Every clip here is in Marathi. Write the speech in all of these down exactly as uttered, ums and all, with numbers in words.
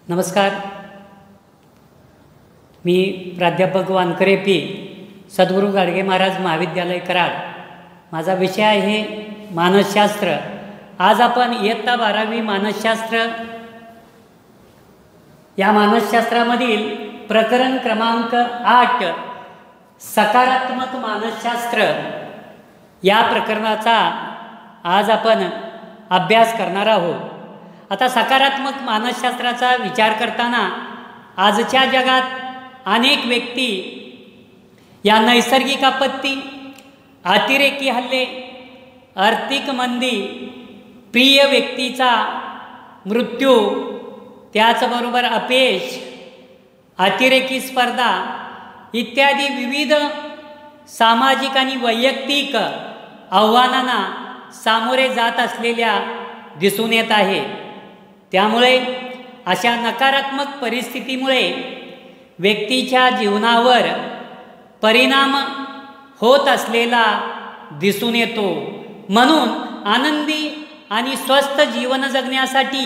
नमस्कार. मी प्राध्यापक वानकरे पी, सद्गुरू गाडगे महाराज महाविद्यालय कराड. माझा विषय आहे मानसशास्त्र. आज आपण इयत्ता बारावी मानसशास्त्र या मानसशास्त्रामधील प्रकरण क्रमांक आठ सकारात्मक मानसशास्त्र या प्रकरणाचा आज आपण अभ्यास करणार आहोत. आता सकारात्मक मानसशास्त्राचा विचार करताना आजच्या जगात अनेक व्यक्ती या नैसर्गिक आपत्ती, अतिरेकी हल्ले, आर्थिक मंदी, प्रिय व्यक्तीचा मृत्यू, त्याचबरोबर अपयश, अतिरेकी स्पर्धा इत्यादी विविध सामाजिक आणि वैयक्तिक आव्हानांना सामोरे जात असलेल्या दिसून येत आहे. त्यामुळे अशा नकारात्मक परिस्थितीमुळे व्यक्तीच्या जीवनावर परिणाम होत असलेला दिसून येतो. म्हणून आनंदी आणि स्वस्थ जीवन जगण्यासाठी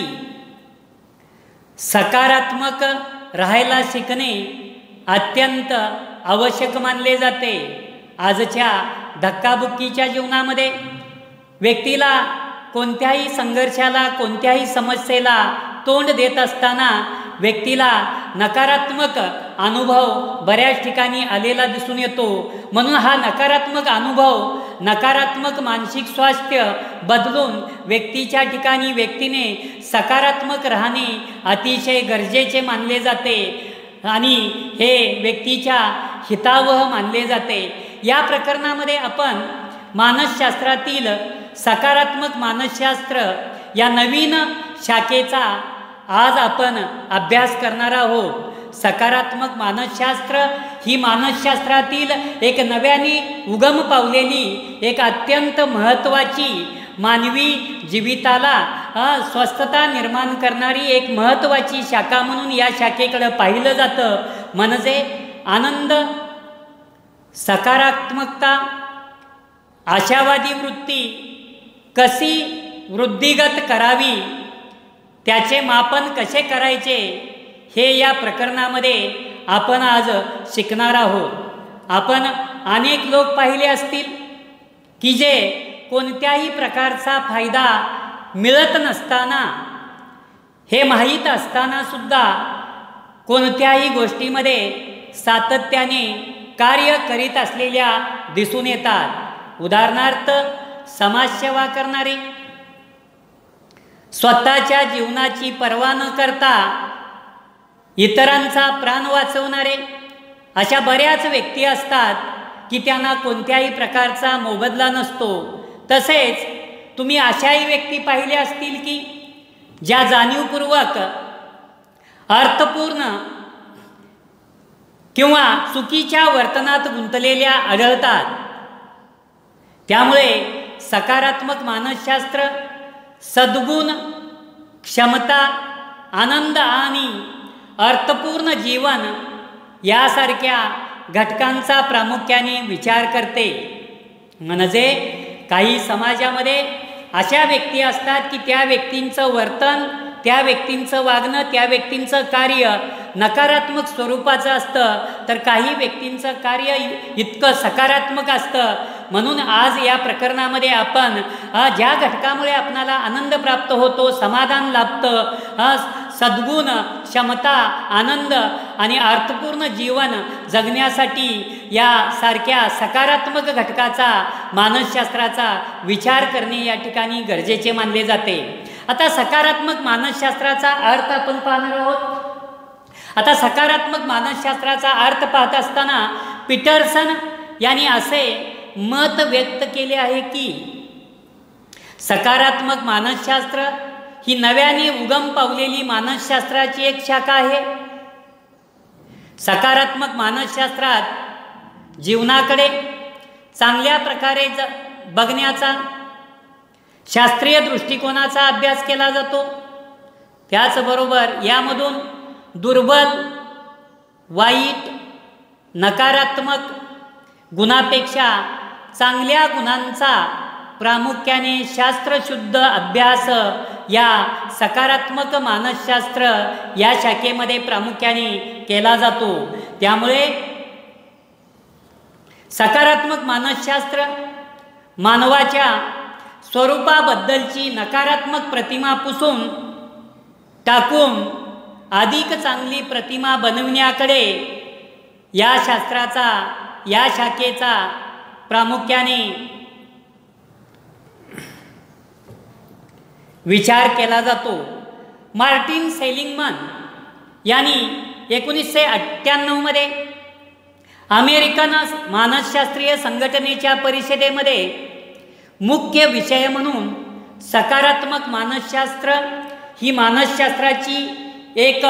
सकारात्मक राहायला शिकणे अत्यंत आवश्यक मानले जाते. आजच्या धक्काबुक्कीच्या जीवनामध्ये व्यक्तीला कोणत्याही संघर्षाला, कोणत्याही समस्येला तोंड देत असताना व्यक्तीला नकारात्मक अनुभव बऱ्याच ठिकाणी आलेला दिसून येतो. म्हणून हा नकारात्मक अनुभव, नकारात्मक मानसिक स्वास्थ्य बदलून व्यक्तीच्या ठिकाणी व्यक्तीने सकारात्मक राहणे अतिशय गरजेचे मानले जाते आणि हे व्यक्तीच्या हितावह मानले जाते. या प्रकरणामध्ये आपण मानसशास्त्रातील सकारात्मक मानसशास्त्र या नवीन शाखेचा आज आपण अभ्यास करणार आहोत. सकारात्मक मानसशास्त्र ही मानसशास्त्रातील एक नव्याने उगम पावलेली एक अत्यंत महत्त्वाची मानवी जीविताला स्वस्थता निर्माण करणारी एक महत्त्वाची शाखा म्हणून या शाखेकडे पाहिलं जातं. म्हणजे आनंद, सकारात्मकता, आशावादी वृत्ती कशी वृद्धिगत करावी, त्याचे मापन कसे करायचे, हे या प्रकरणामध्ये आपण आज शिकणार आहोत. आपण अनेक लोक पाहिले असतील की जे कोणत्याही प्रकारचा फायदा मिळत नसताना, हे माहीत असताना सुद्धा कोणत्याही गोष्टीमध्ये सातत्याने कार्य करीत असलेल्या दिसून येतात. उदाहरणार्थ समाजसेवा करणारे, स्वतःच्या जीवनाची पर्वा न करता इतरांचा प्राण वाचवणारे, अशा बऱ्याच व्यक्ती असतात की त्यांना कोणत्याही प्रकारचा मोबदला नसतो. तसेच तुम्ही अशाही व्यक्ती पाहिले असतील की ज्या जाणीवपूर्वक अर्थपूर्ण किंवा चुकीच्या वर्तनात गुंतलेल्या आढळतात. त्यामुळे सकारात्मक मानसशास्त्र सद्गुण, क्षमता, आनंद आणि अर्थपूर्ण जीवन यासारख्या घटकांचा प्रामुख्याने विचार करते. म्हणजे काही समाजामध्ये अशा व्यक्ती असतात की त्या व्यक्तींचं वर्तन, त्या व्यक्तींचं वागणं, त्या व्यक्तींचं कार्य नकारात्मक स्वरूपाचं असतं, तर काही व्यक्तींचं कार्य इतकं सकारात्मक असतं. म्हणून आज या प्रकरणामध्ये आपण ज्या घटकामुळे आपणाला आनंद प्राप्त होतो, समाधान लाभतं, सद्गुण, क्षमता, आनंद आणि अर्थपूर्ण जीवन जगण्यासाठी यासारख्या सकारात्मक घटकाचा, मानसशास्त्राचा विचार करणे या ठिकाणी गरजेचे मानले जाते. आता सकारात्मक मानसशास्त्राचा अर्थ आपण पाहणार आहोत. आता सकारात्मक मानसशास्त्राचा अर्थ पाहत असताना पीटरसन यांनी असे मत व्यक्त केले आहे की सकारात्मक मानसशास्त्र ही नव्याने उगम पावलेली मानसशास्त्राची एक शाखा आहे. सकारात्मक मानसशास्त्रात जीवनाकडे चांगल्या प्रकारे ज बघण्याचा शास्त्रीय दृष्टिकोनाचा अभ्यास केला जातो. त्याचबरोबर यामधून दुर्बल, वाईट, नकारात्मक गुणापेक्षा चांगल्या गुणांचा प्रामुख्याने शास्त्रशुद्ध अभ्यास या सकारात्मक मानसशास्त्र या शाखेमध्ये प्रामुख्याने केला जातो. त्यामुळे सकारात्मक मानसशास्त्र मानवाच्या स्वरूपाबद्दलची नकारात्मक प्रतिमा पुसून टाकून अधिक चांगली प्रतिमा बनविण्याकडे या शास्त्राचा या शाखेचा प्रामुख्याने विचार केला जातो. मार्टिन सेलिंगमन यांनी एकोणीसशे अठ्ठ्याण्णवमध्ये अमेरिकन मानसशास्त्रीय संघटनेच्या परिषदेमध्ये मुख्य विषय म्हणून सकारात्मक मानसशास्त्र ही मानसशास्त्राची एक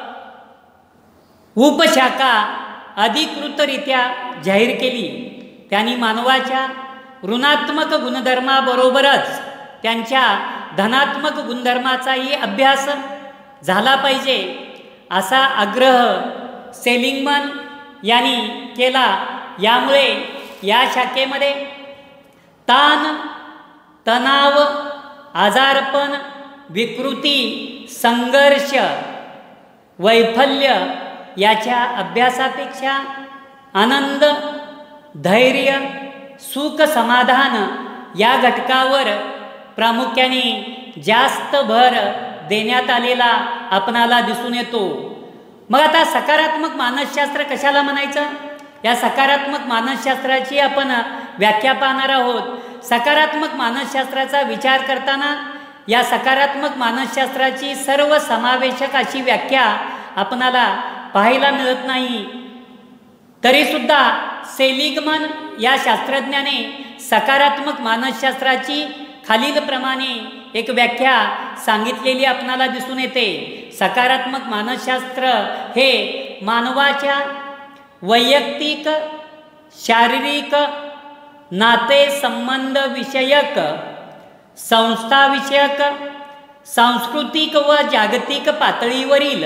उपशाखा अधिकृतरित्या जाहीर केली. त्यांनी मानवाच्या ऋणात्मक गुणधर्माबरोबरच त्यांच्या धनात्मक गुणधर्माचाही अभ्यास झाला पाहिजे असा आग्रह सेलिंगमन यांनी केला. यामुळे या शाखेमध्ये ताण, तणाव, आजारपण, विकृती, संघर्ष, वैफल्य याच्या अभ्यासापेक्षा आनंद, धैर्य, सुख, समाधान या घटकावर प्रामुख्याने जास्त भर देण्यात आलेला आपणाला दिसून येतो. मग आता सकारात्मक मानसशास्त्र कशाला म्हणायचं? या सकारात्मक मानसशास्त्राची आपण व्याख्या पाहणार आहोत. सकारात्मक मानसशास्त्राचा विचार करताना या सकारात्मक मानसशास्त्राची सर्व समावेशक अशी व्याख्या आपणाला पाहायला मिळत नाही. तरीसुद्धा सेलिंगमन या शास्त्रज्ञाने सकारात्मक मानसशास्त्राची खालीलप्रमाणे एक व्याख्या सांगितलेली आपणाला दिसून येते. सकारात्मक मानसशास्त्र हे मानवाच्या वैयक्तिक, शारीरिक, नातेसंबंध विषयक, संस्थाविषयक, सांस्कृतिक व जागतिक पातळीवरील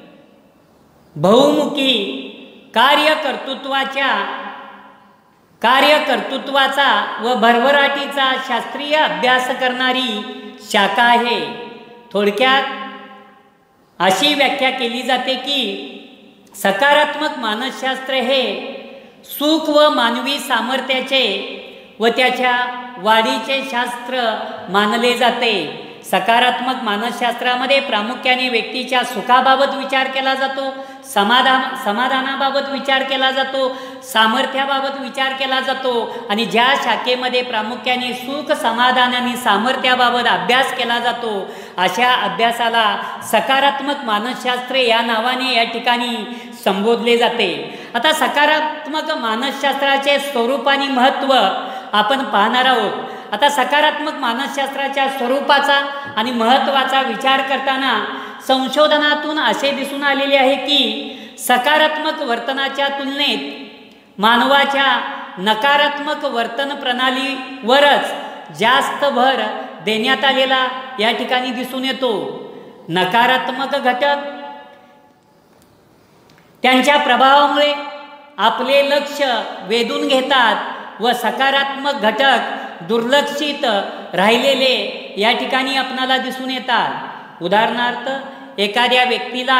बहुमुखी कार्यकर्तृत्वाच्या कार्यकर्तृत्वाचा व भरभराटीचा शास्त्रीय अभ्यास करणारी शाखा आहे. थोडक्यात अशी व्याख्या केली जाते की सकारात्मक मानसशास्त्र हे सुख व मानवी सामर्थ्याचे व त्याच्या वाढीचे शास्त्र मानले जाते. सकारात्मक मानसशास्त्रामध्ये प्रामुख्याने व्यक्तीच्या सुखाबाबत विचार केला जातो, समाधान समाधानाबाबत विचार केला जातो, सामर्थ्याबाबत विचार केला जातो आणि ज्या शाखेमध्ये प्रामुख्याने सुख, समाधान आणि सामर्थ्याबाबत अभ्यास केला जातो अशा अभ्यासाला सकारात्मक मानसशास्त्र या नावाने या ठिकाणी संबोधले जाते. आता सकारात्मक मानसशास्त्राचे स्वरूप आणि महत्त्व आपण पाहणार आहोत. आता सकारात्मक मानसशास्त्राच्या स्वरूपाचा आणि महत्त्वाचा विचार करताना संशोधनातून असे दिसून आलेले आहे की सकारात्मक वर्तनाच्या तुलनेत मानवाच्या नकारात्मक वर्तन प्रणालीवरच जास्त भर देण्यात आलेला या ठिकाणी दिसून येतो. नकारात्मक घटक त्यांच्या प्रभावामुळे आपले लक्ष वेधून घेतात व सकारात्मक घटक दुर्लक्षित राहिलेले या ठिकाणी आपणाला दिसून येतात. उदाहरणार्थ, एखाद्या व्यक्तीला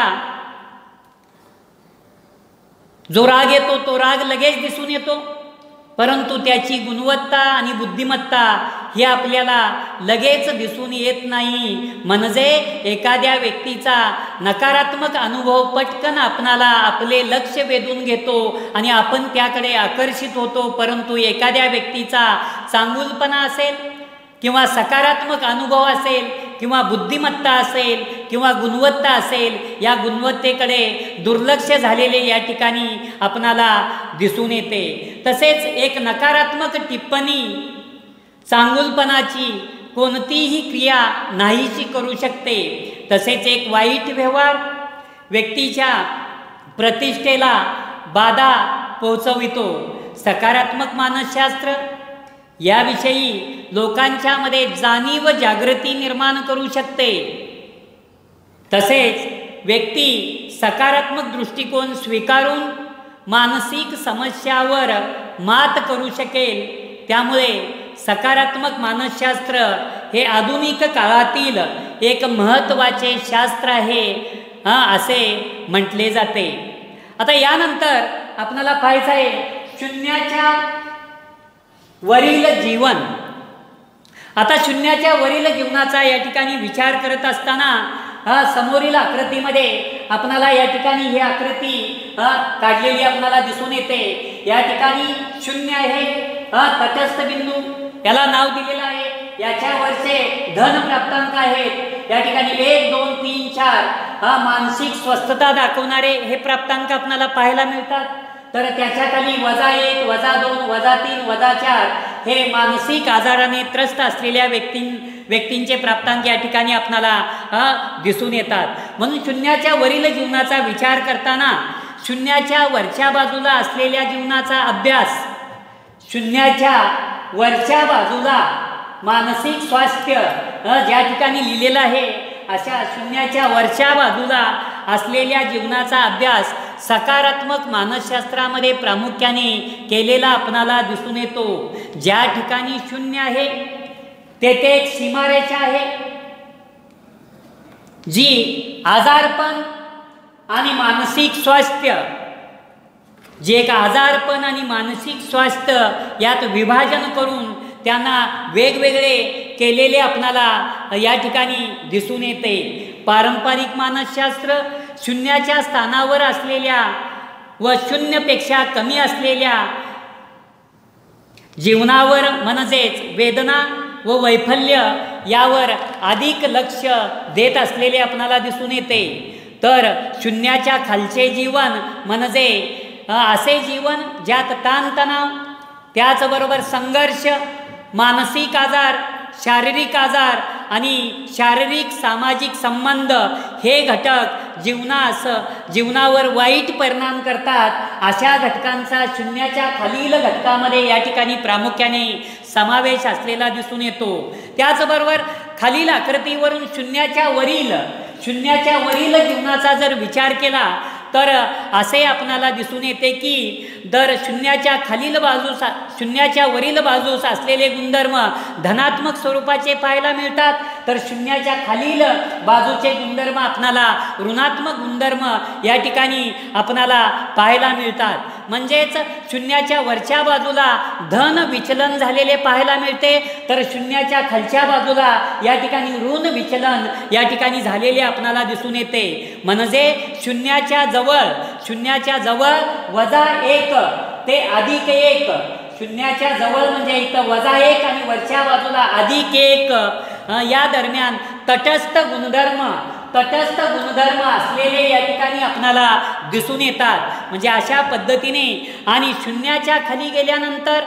जो राग येतो तो राग लगेच दिसून येतो, परंतु त्याची गुणवत्ता आणि बुद्धिमत्ता ही आपल्याला लगेच दिसून येत नाही. म्हणजे एखाद्या व्यक्तीचा नकारात्मक अनुभव पटकन आपणाला आपले लक्ष वेधून घेतो आणि आपण त्याकडे आकर्षित होतो, परंतु एखाद्या व्यक्तीचा चांगुलपणा असेल किंवा सकारात्मक अनुभव असेल किंवा बुद्धिमत्ता असेल किंवा गुणवत्ता असेल, या गुणवत्तेकडे दुर्लक्ष झालेले या ठिकाणी आपणाला दिसून येते. तसेच एक नकारात्मक टिप्पणी चांगुलपणाची कोणतीही क्रिया नाहीशी करू शकते. तसेच एक वाईट व्यवहार व्यक्तीच्या प्रतिष्ठेला बाधा पोहोचवितो. सकारात्मक मानसशास्त्र याविषयी लोकांच्यामध्ये जाणीव जागृती निर्माण करू शकते. तसेच व्यक्ती सकारात्मक दृष्टिकोन स्वीकारून मानसिक समस्यावर मात करू शकेल. त्यामुळे सकारात्मक मानसशास्त्र हे आधुनिक काळातील एक महत्त्वाचे शास्त्र आहे असे म्हटले जाते. आता यानंतर आपल्याला पाहायचं आहे शून्याच्या वरील जीवन. आता शून्याच्या वरील जीवनाचा या ठिकाणी विचार करत असताना समोरील आकृतीमध्ये आपणाला या ठिकाणी ही आकृती काढलेली आपणाला दिसून येते. या ठिकाणी शून्य आहे, तटस्थ बिंदू याला नाव दिलेलं आहे. याच्यावरचे धन प्राप्तांक आहेत. या ठिकाणी एक दोन तीन चार हा मानसिक स्वस्थता दाखवणारे हे प्राप्तांक आपल्याला पाहायला मिळतात. तर त्याच्या खाली वजा एक वजा दोन वजा तीन वजा चार हे मानसिक आजाराने त्रस्त असलेल्या व्यक्ती व्यक्तींचे प्राप्तांक या ठिकाणी आपल्याला दिसून येतात. म्हणून शून्याच्या वरील जीवनाचा विचार करताना शून्याच्या वरच्या बाजूला असलेल्या जीवनाचा अभ्यास, शून्याच्या वरच्या बाजूला मानसिक स्वास्थ्य ज्या ठिकाणी लिहिलेलं आहे अशा शून्याच्या वरच्या बाजूला असलेल्या जीवनाचा अभ्यास सकारात्मक मानसशास्त्रामध्ये प्रामुख्याने केलेला आपणाला दिसून येतो. ज्या ठिकाणी शून्य आहे तेथे एक सीमारेषा आहे जी आजारपण आणि मानसिक स्वास्थ्य, जे एक आजारपण आणि मानसिक स्वास्थ्य यात विभाजन करून त्यांना वेगवेगळे केलेले आपणाला या ठिकाणी दिसून येते. पारंपरिक मानसशास्त्र शून्याच्या स्थानावर असलेल्या व शून्यपेक्षा कमी असलेल्या जीवनावर म्हणजेच वेदना व वैफल्य यावर अधिक लक्ष देत असलेले आपणाला दिसून येते. तर शून्याच्या खालचे जीवन म्हणजे असे जीवन ज्यात ताणतणाव, त्याचबरोबर संघर्ष, मानसिक आजार, शारीरिक आजार आणि शारीरिक सामाजिक संबंध हे घटक जीवनास जीवनावर वाईट परिणाम करतात. अशा घटकांचा शून्याच्या खालील घटकामध्ये या ठिकाणी प्रामुख्याने समावेश असलेला दिसून येतो. त्याचबरोबर खालील आकृतीवरून शून्याच्या वरील शून्याच्या वरील जीवनाचा जर विचार केला तर असे आपणाला दिसून येते की दर शून्याच्या खालील बाजूस शून्याच्या वरील बाजूस असलेले गुणधर्म धनात्मक स्वरूपाचे पाहायला मिळतात, तर शून्याच्या खालील बाजूचे गुणधर्म आपणाला ऋणात्मक गुणधर्म या ठिकाणी आपणाला पाहायला मिळतात. म्हणजेच शून्याच्या वरच्या बाजूला धन विचलन झालेले पाहायला मिळते, तर शून्याच्या खालच्या बाजूला या ठिकाणी ऋण विचलन या ठिकाणी झालेले आपणाला दिसून येते. म्हणजे शून्याच्या जवळ शून्याच्या जवळ वजा एक ते अधिक एक, शून्याच्या जवळ म्हणजे इथं वजा एक आणि वरच्या बाजूला अधिक एक या दरम्यान तटस्थ गुणधर्म तटस्थ गुणधर्म असलेले या ठिकाणी आपणाला दिसून येतात. म्हणजे अशा पद्धतीने आणि शून्याच्या खाली गेल्यानंतर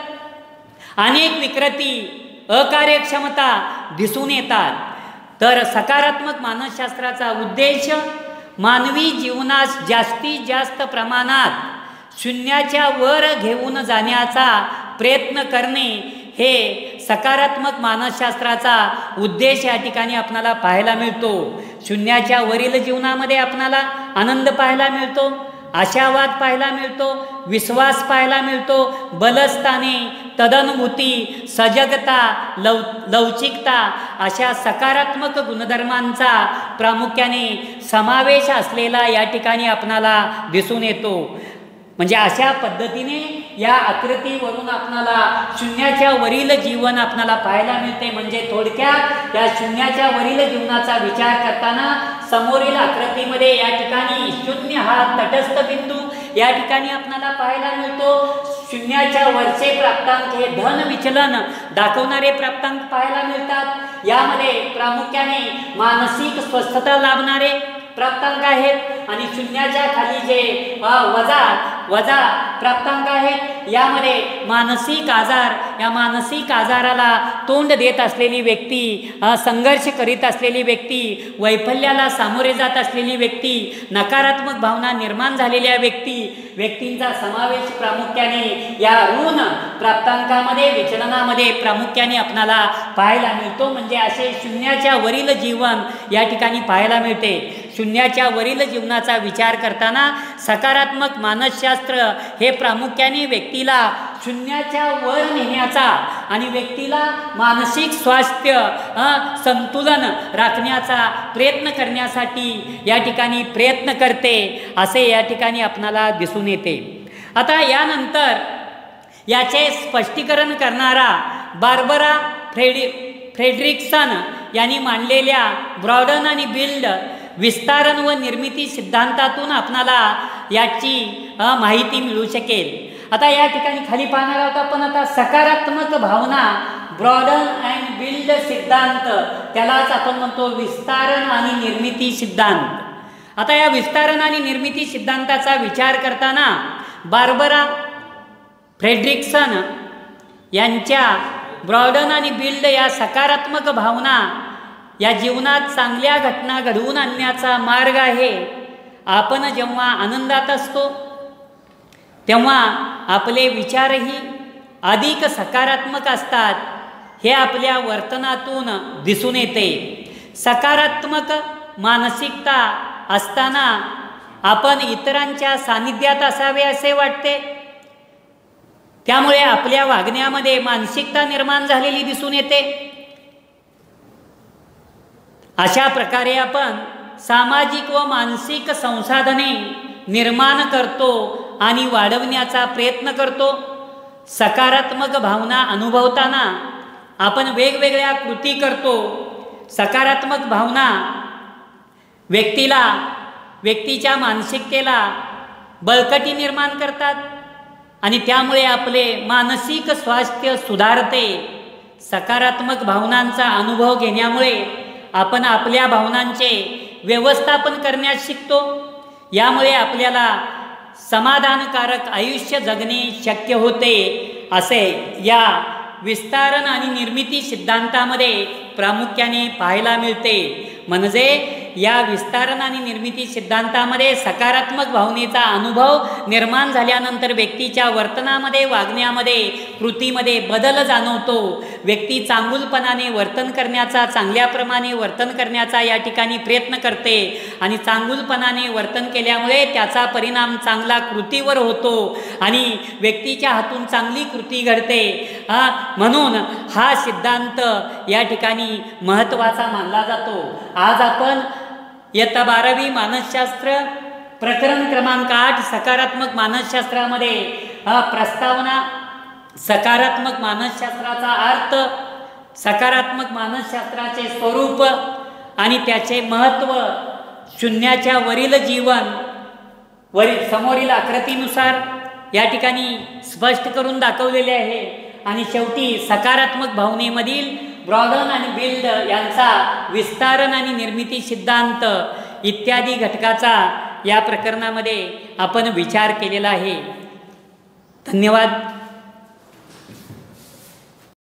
अनेक विकृती, अकार्यक्षमता दिसून येतात. तर सकारात्मक मानसशास्त्राचा उद्देश मानवी जीवनास जास्तीत जास्त प्रमाणात शून्याच्या वर घेऊन जाण्याचा प्रयत्न करणे हे सकारात्मक मानसशास्त्राचा उद्देश या ठिकाणी आपणाला पाहायला मिळतो. शून्याच्या वरील जीवनामध्ये आपणाला आनंद पाहायला मिळतो, आशावाद पाहायला मिळतो, विश्वास पाहायला मिळतो, बलस्थाने, तदनुभूती, सजगता, लव लवचिकता अशा सकारात्मक गुणधर्मांचा प्रामुख्याने समावेश असलेला या ठिकाणी आपणाला दिसून येतो. म्हणजे अशा पद्धतीने या आकृतीवरून आपणाला शून्याच्या वरील जीवन आपणाला पाहायला मिळते. म्हणजे थोडक्यात या शून्याच्या वरील जीवनाचा विचार करताना समोरील आकृतीमध्ये या ठिकाणी शून्य हा तटस्थ बिंदू या ठिकाणी आपणाला पाहायला मिळतो. शून्याच्या वरचे प्राप्तांक हे धन विचलन दाखवणारे प्राप्तांक पाहायला मिळतात. यामध्ये प्रामुख्याने मानसिक स्वस्थता लाभणारे प्राप्तांक आहेत आणि शून्याच्या खाली जे वजा वजा प्राप्तांक आहेत यामध्ये मानसिक आजार, या मानसिक आजाराला तोंड देत असलेली व्यक्ती, संघर्ष करीत असलेली व्यक्ती, वैफल्याला सामोरे जात असलेली व्यक्ती, नकारात्मक भावना निर्माण झालेल्या व्यक्ती व्यक्तींचा समावेश प्रामुख्याने या ऋण प्राप्तांकामध्ये विचलनामध्ये प्रामुख्याने आपणाला पाहायला मिळतो. म्हणजे असे शून्याच्या वरील जीवन या ठिकाणी पाहायला मिळते. शून्याच्या वरील जीवनाचा विचार करताना सकारात्मक मानसशास्त्र हे प्रामुख्याने व्यक्तीला शून्याच्या वर नेण्याचा आणि व्यक्तीला मानसिक स्वास्थ्य संतुलन राखण्याचा प्रयत्न करण्यासाठी या ठिकाणी प्रयत्न करते असे या ठिकाणी आपणाला दिसून येते. आता यानंतर याचे स्पष्टीकरण करणारा बार्बरा फ्रेडि फ्रेडरिक्सन यांनी मांडलेल्या ब्रॉडन आणि बिल्ड विस्तारण व निर्मिती सिद्धांतातून आपणाला याची माहिती मिळू शकेल. आता या ठिकाणी खाली पाहणार आहोत आपण आता सकारात्मक भावना ब्रॉडन अँड बिल्ड सिद्धांत, त्यालाच आपण म्हणतो विस्तारण आणि निर्मिती सिद्धांत. आता या विस्तारण आणि निर्मिती सिद्धांताचा विचार करताना बार्बरा फ्रेडरिक्सन यांच्या ब्रॉडन आणि बिल्ड या सकारात्मक भावना या जीवनात चांगल्या घटना घडवून आणण्याचा मार्ग आहे. आपण जेव्हा आनंदात असतो तेव्हा आपले विचारही अधिक सकारात्मक असतात, हे आपल्या वर्तनातून दिसून येते. सकारात्मक मानसिकता असताना आपण इतरांच्या सानिध्यात असावे असे वाटते, त्यामुळे आपल्या वागण्यामध्ये मानसिकता निर्माण झालेली दिसून येते. अशा प्रकारे आपण सामाजिक व मानसिक संसाधने निर्माण करतो आणि वाढवण्याचा प्रयत्न करतो. सकारात्मक भावना अनुभवताना आपण वेगवेगळ्या कृती करतो. सकारात्मक भावना व्यक्तीला व्यक्तीच्या मानसिकतेला बळकटी निर्माण करतात आणि त्यामुळे आपले मानसिक स्वास्थ्य सुधारते. सकारात्मक भावनांचा अनुभव घेण्यामुळे आपण आपल्या भावनांचे व्यवस्थापन करण्यास शिकतो. यामुळे आपल्याला समाधानकारक आयुष्य जगणे शक्य होते असे या विस्तारण आणि निर्मिती सिद्धांतामध्ये प्रामुख्याने पाहायला मिळते. म्हणजे या विस्तारण आणि निर्मिती सिद्धांतामध्ये सकारात्मक भावनेचा अनुभव निर्माण झाल्यानंतर व्यक्तीच्या वर्तनामध्ये, वागण्यामध्ये, कृतीमध्ये बदल जाणवतो. व्यक्ती चांगुलपणाने वर्तन करण्याचा, चांगल्याप्रमाणे वर्तन करण्याचा या ठिकाणी प्रयत्न करते आणि चांगुलपणाने वर्तन केल्यामुळे त्याचा परिणाम चांगला कृतीवर होतो आणि व्यक्तीच्या हातून चांगली कृती घडते. हा म्हणून हा सिद्धांत या ठिकाणी महत्त्वाचा मानला जातो. आज आपण इयत्ता बारावी मानसशास्त्र प्रकरण क्रमांक आठ सकारात्मक मानसशास्त्रामध्ये प्रस्तावना, सकारात्मक मानसशास्त्राचा अर्थ, सकारात्मक मानसशास्त्राचे स्वरूप आणि त्याचे महत्त्व, शून्याच्या वरील जीवन वरील समोरील आकृतीनुसार या ठिकाणी स्पष्ट करून दाखवलेले आहे. आणि शेवटी सकारात्मक भावनेमधील ब्रॉडन आणि बिल्ड यांचा विस्तारण आणि निर्मिती सिद्धांत इत्यादी घटकाचा या प्रकरणामध्ये आपण विचार केलेला आहे. धन्यवाद.